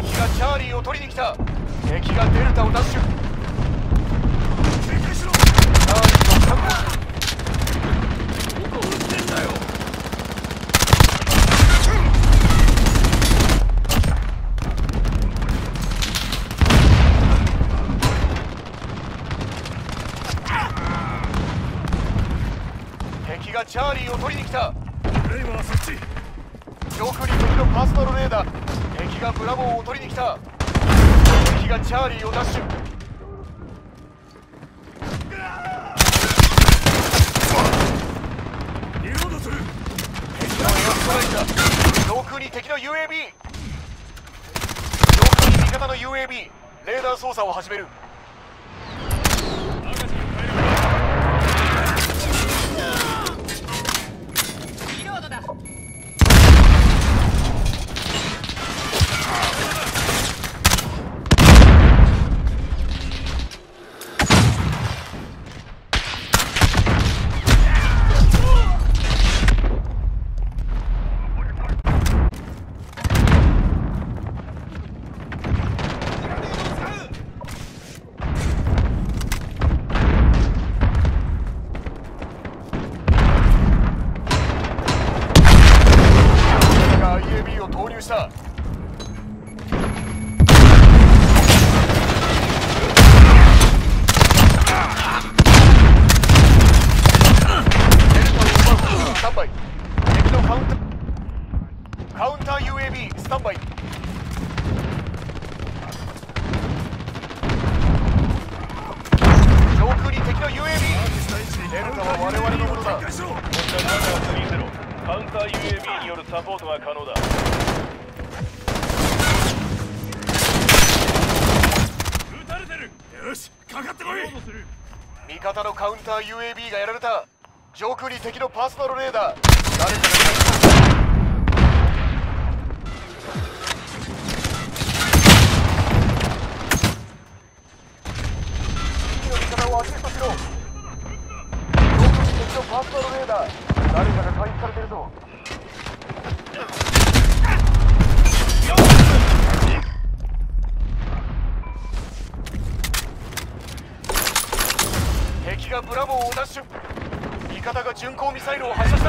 敵がチャーリーを取りに来た。敵がデルタを奪取。チャーリーを確保する。どこ撃ってんだよ。敵がチャーリーを取りに来た。レイはそっち。上空に敵のパーソナルレーダー。敵がブラボーを取りに来た。敵がチャーリーを奪取。リロードする。敵のエアストライカー。上空に敵の UAV。上空に味方の UAV。レーダー操作を始める。投入した。スタンバイ。敵のカウンター UAV スタンバイ。上空に敵の UAV。デルタは我々のものだ。こちら730。カウンター UAV によるサポートが可能だ。撃たれてる。よし、かかってこい。味方のカウンター UAV がやられた。上空に敵のパーソナルレーダー。誰かが敵の味方をアシストしろ。上空に敵のパーソナルレーダー。誰かが回避されてるぞ。敵がブラボーを奪取。味方が巡航ミサイルを発射した。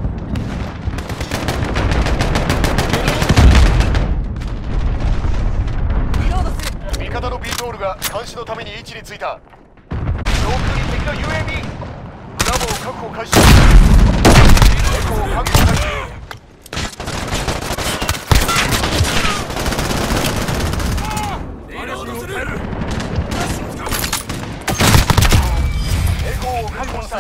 味方のビートールが監視のために位置についた。上空に敵の UAV。ブラボー確保開始。エコー確保開始。エコーを確保した。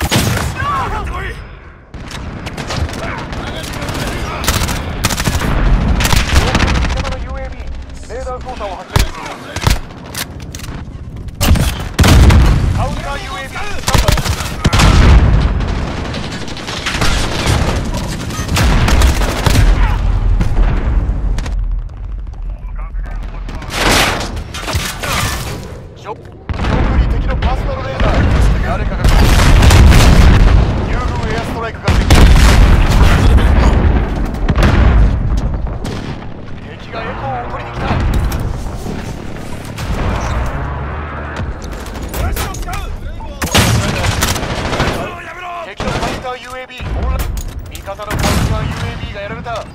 レーダー操作を始める。カウンター UAV スタンバイ。上空に敵のパーソナルレーダー。誰かが優遇エアストライクができる。敵がエコーを取りに来た。敵のカウンター UAV オンライン。味方のカウンター UAV がやられた。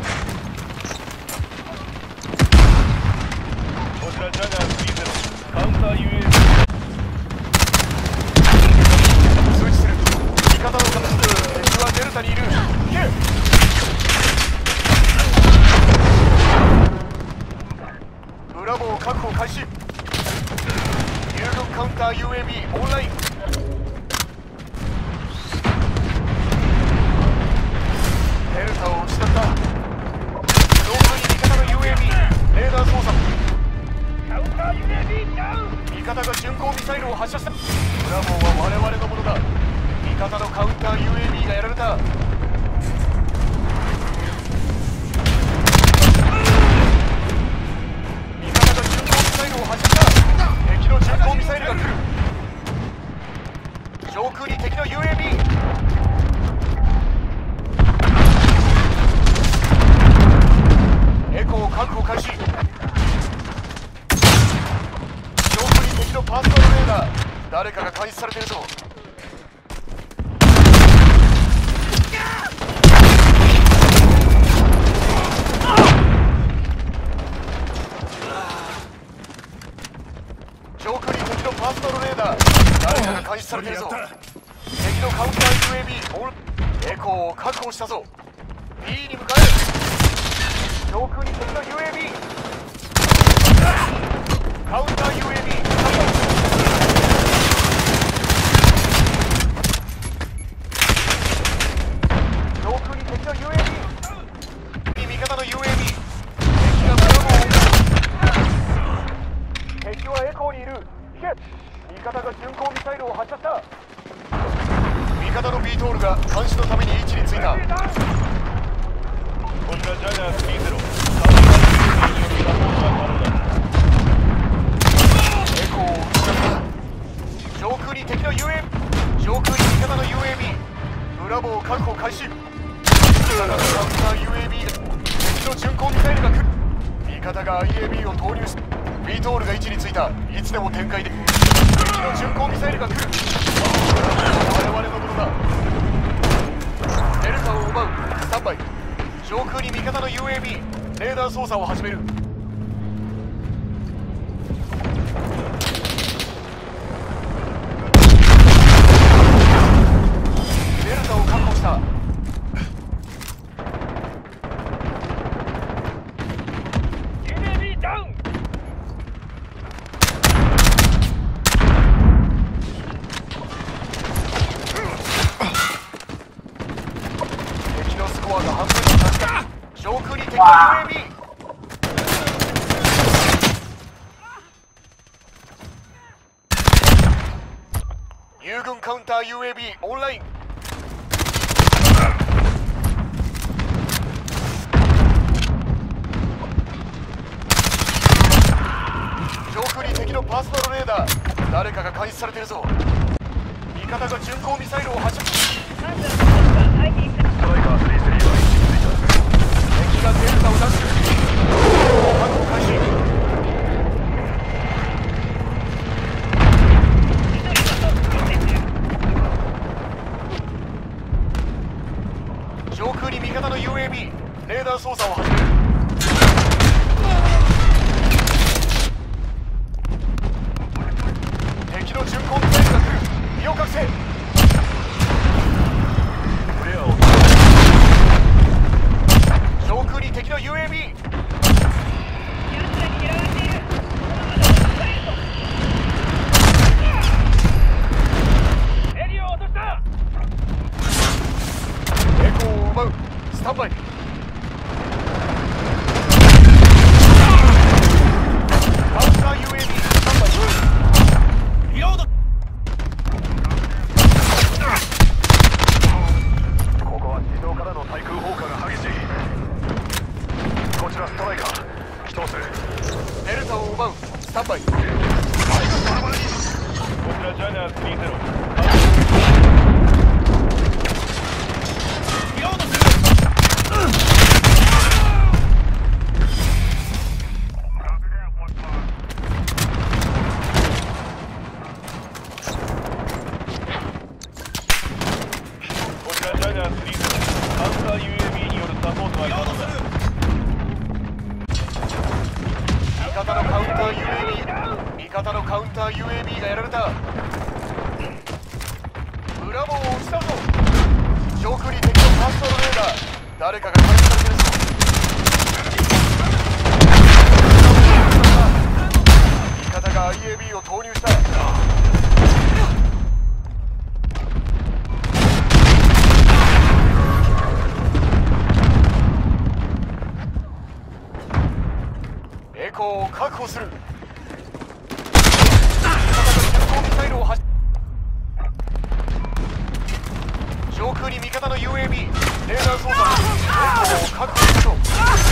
カウン方のカウンター UAV がやられた。味方が巡航ミサイルを発射した。敵の巡航ミサイルが来る。上空に敵の UAV。エコーを確保開始。上空に敵のパーソナルレーダー。誰かが監視されているぞ。上空に敵のパーソナルレーダー。誰かが監視されているぞ。敵のカウンター UAV。エコーを確保したぞ。 B に向かえ。上空に敵の UAV。 カウンター UAV。 上空に敵の UAV。 味方の UAV。 敵がブラボーを。敵はエコーにいる。引け。味方が巡航ミサイルを発射した。味方のビートールが監視のために位置についた。こちらジャイアンツ P0。 エコーを撃ち出した。上空に敵の UAV。 上空に味方の UAV。 ブラボーを確保開始。味方のカウンター UAV。 敵の巡航ミサイルが来る。味方が IAB を投入し、ビートールが位置についた。いつでも展開で。敵の巡航ミサイルが来る。我々のものだ。デルタを奪う。スタンバイ。上空に味方の UAV。 レーダー操作を始める。デルタを確保した。UAV ダウン。敵のスコアが半分に達した。上空に敵の UAV。 友軍カウンター UAV オンライン。上空に敵のパーソナルレーダー。誰かが監視されているぞ。味方が巡航ミサイルを発射。敵がデルタを出す。確保開始。上空に味方の UAV。 レーダー操作を始める。敵の巡航ミサイルが来る。身を隠せ。フレアを。上空に敵の UAV。 エリオを落とした。エコーを奪う。スタンバイ。カウンター UAV スタンバイ。リロード。ここは地上からの対空砲火が激しい。こちらストライカー起動する。デルタを奪う。スタンバイ。こちらジャイアンツ P0。 リロードする。こちらジャイアンツ P0。 カウンター UAV によるサポートは可能だ。味方のカウンター UAV。 味方のカウンター UAV がやられた。ブラボーを撃ち出すぞ。上空に敵のパーソナルレーダー。誰かが監視されているぞ。味方が IAB を投入した。エコーを確保する。味方が巡航ミサイルを発射。 空に味方の UAV レーダー操作を確保したと。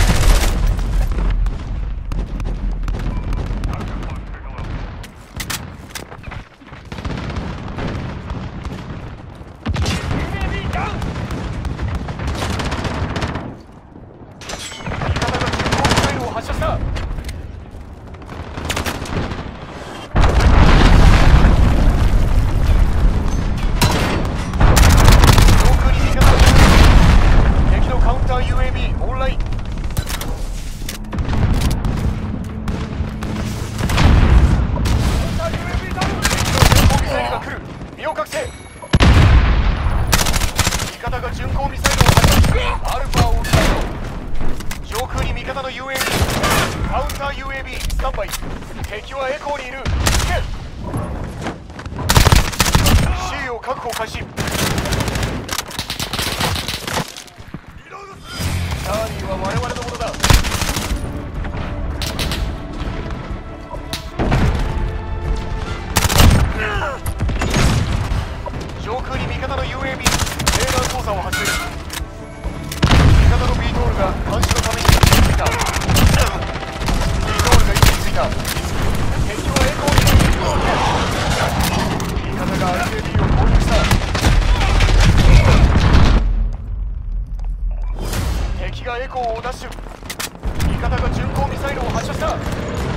敵はエコーにいる。C を確保開始。チャーリーは我々のものだ。上空に味方の UAV レーダー操作を始める。味方のビートールが監視のために位置についた。ビートールが位置についた。敵はエコーにいる。味方が RAB を攻撃した。敵がエコーをダッシュ。味方が巡航ミサイルを発射した。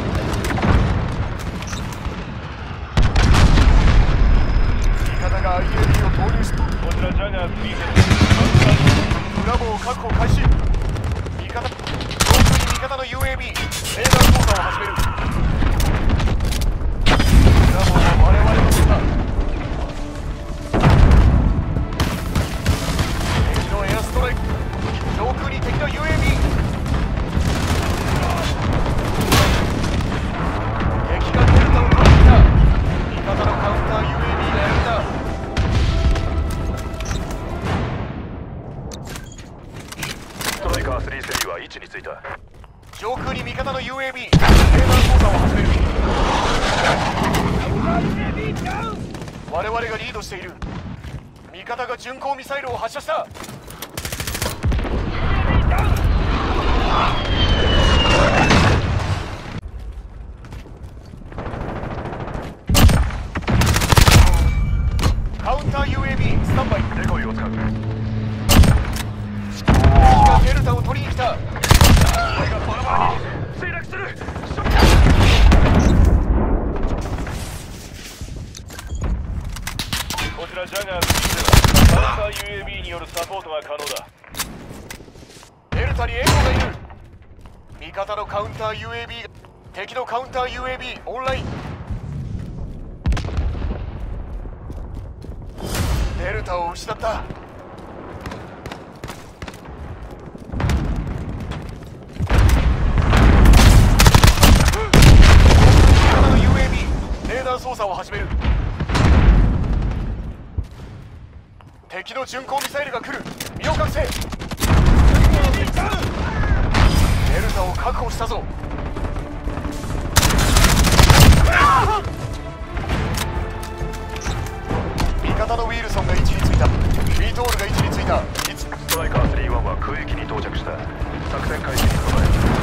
味方が IAB を投入した。こちらジャガー3ブラボーを確保開始。味方上空に味方の UAB レーダー操作を始める。ブラボーは我々のものだ。敵のエアストライク。上空に敵の UAB。敵がデルタを取りに来た。味方のカウンター UAB がやった。 ストライカー3-3は位置についた。 上空に味方の UAB レーダー操作を始める。我々がリードしている。味方が巡航ミサイルを発射した。カウンター UAB スタンバイ。 デコイを使う。 敵がデルタを取りに来た。 これがバラバラに墜落する。こちらジャガー3ではカウンター UAB によるサポートが可能だ。 デルタにエコーがいる。味方のカウンター UAB 敵のカウンター UAB オンライン。デルタを失った。操作を始める。敵の巡航ミサイルが来る。身を隠せ。デルタを確保したぞ。味方のウィルソンが位置についた。ビートールが位置についた。 ストライカー3-1は空域に到着した。作戦開始に備える。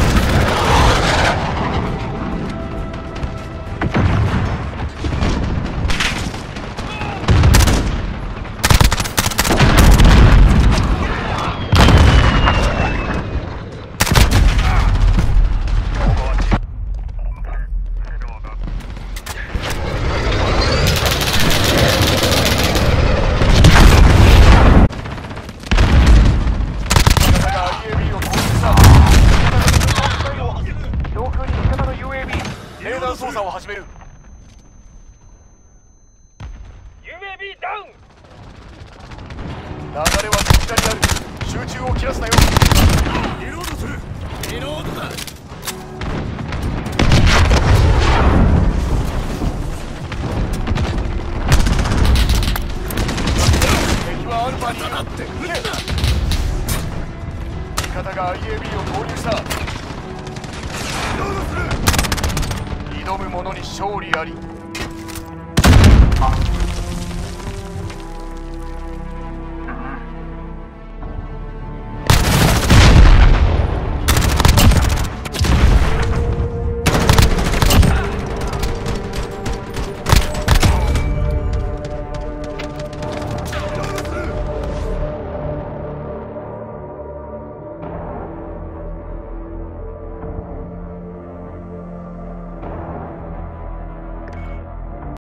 操作を始める。 UAB ダウン。 流れはこちらにある。集中を切らすなよ。 リロードする。リロードだ。 敵はアルファになって撃て。味方が IAB を投入した。 リロードする。 挑む者に勝利あり。